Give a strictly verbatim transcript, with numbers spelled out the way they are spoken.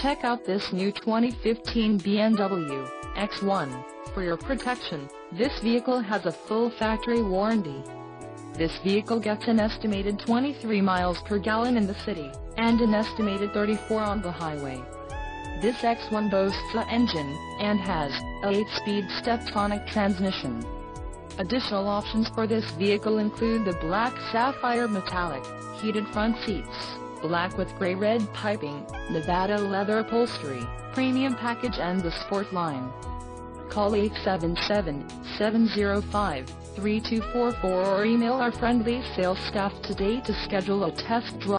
Check out this new twenty fifteen B M W X one. For your protection, this vehicle has a full factory warranty. This vehicle gets an estimated twenty-three miles per gallon in the city, and an estimated thirty-four on the highway. This X one boasts an engine, and has a eight-speed Steptronic transmission. Additional options for this vehicle include the black sapphire metallic, heated front seats, black with gray-red piping, Nevada leather upholstery, premium package and the sport line. Call eight seven seven, seven zero five, three two four four or email our friendly sales staff today to schedule a test drive.